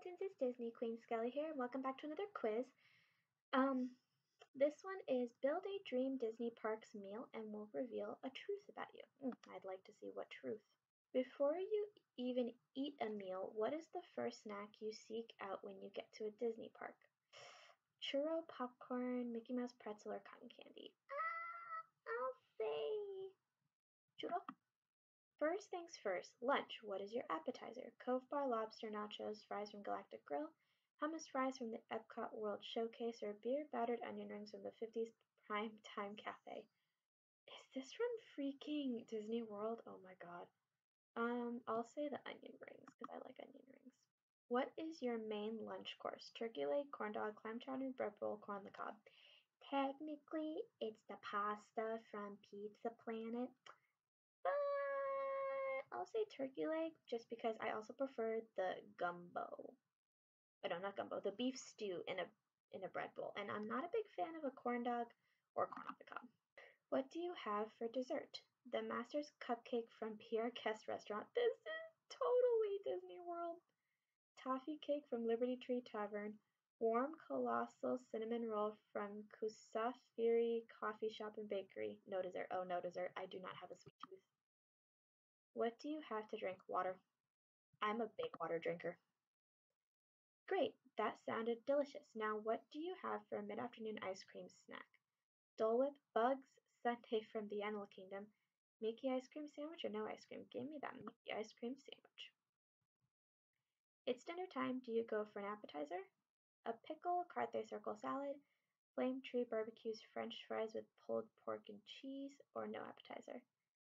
Skeletons, it's Disney Queen Skelly here, and welcome back to another quiz. Um, this one is build a dream Disney Parks meal and we'll reveal a truth about you. I'd like to see what truth. Before you even eat a meal, what is the first snack you seek out when you get to a Disney park? Churro, popcorn, Mickey Mouse pretzel, or cotton candy? I'll say churro. First things first, lunch. What is your appetizer? Cove Bar lobster nachos, fries from Galactic Grill, hummus fries from the Epcot World Showcase, or beer battered onion rings from the 50s Prime Time Cafe. Is this from freaking Disney World? Oh my god. I'll say the onion rings because I like onion rings. What is your main lunch course? Turkey leg, corn dog, clam chowder, bread roll, corn on the cob. Technically, it's the pasta from Pizza Planet, but I'll say turkey leg just because I also prefer the gumbo. No, not gumbo, the beef stew in a bread bowl. And I'm not a big fan of a corn dog or corn on the cob. What do you have for dessert? The Master's Cupcake from Pierre Guest Restaurant. This is totally Disney World. Toffee cake from Liberty Tree Tavern. Warm colossal cinnamon roll from Kusafiri Coffee Shop and Bakery. No dessert. Oh, no dessert. I do not have a sweet tooth. What do you have to drink? Water. I'm a big water drinker. Great, that sounded delicious. Now, what do you have for a mid afternoon ice cream snack? Dole Whip, Bugs, Sundae from the Animal Kingdom, Mickey ice cream sandwich, or no ice cream? Give me that Mickey ice cream sandwich. It's dinner time. Do you go for an appetizer? A pickle, Carthay circle salad, Flame Tree barbecues French fries with pulled pork and cheese, or no appetizer?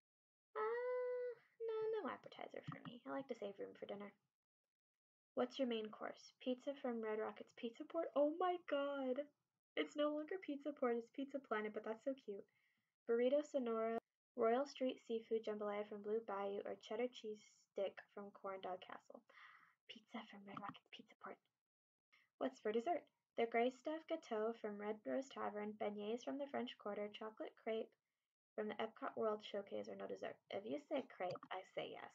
No appetizer for me. I like to save room for dinner. What's your main course? Pizza from Red Rocket's Pizza Port? Oh my god! It's no longer Pizza Port, it's Pizza Planet, but that's so cute. Burrito Sonora, Royal Street Seafood Jambalaya from Blue Bayou, or Cheddar Cheese Stick from Corn Dog Castle. Pizza from Red Rocket's Pizza Port. What's for dessert? The Grey Stuff Gâteau from Red Rose Tavern, beignets from the French Quarter, chocolate crepe from the Epcot World Showcase, or no dessert. If you say crepe, I say yes.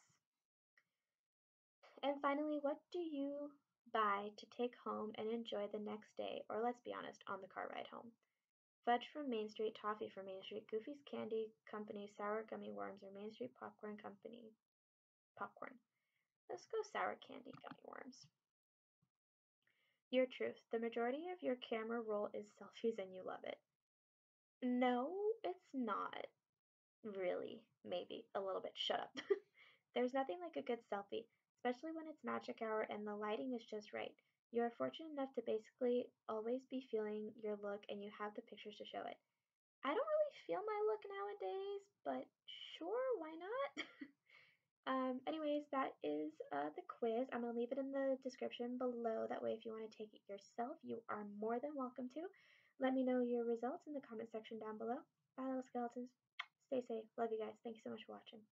And finally, what do you buy to take home and enjoy the next day, or let's be honest, on the car ride home? Fudge from Main Street, toffee from Main Street, Goofy's Candy Company sour gummy worms, or Main Street Popcorn Company popcorn. Let's go sour candy gummy worms. Your truth. The majority of your camera roll is selfies and you love it. No, it's not. Really, maybe a little bit. Shut up. There's nothing like a good selfie, especially when it's magic hour and the lighting is just right. You are fortunate enough to basically always be feeling your look and you have the pictures to show it. I don't really feel my look nowadays, but sure, why not? Anyways, that is the quiz. I'm going to leave it in the description below. That way, if you want to take it yourself, you are more than welcome to. Let me know your results in the comment section down below. Bye, little skeletons. Stay safe. Love you guys. Thank you so much for watching.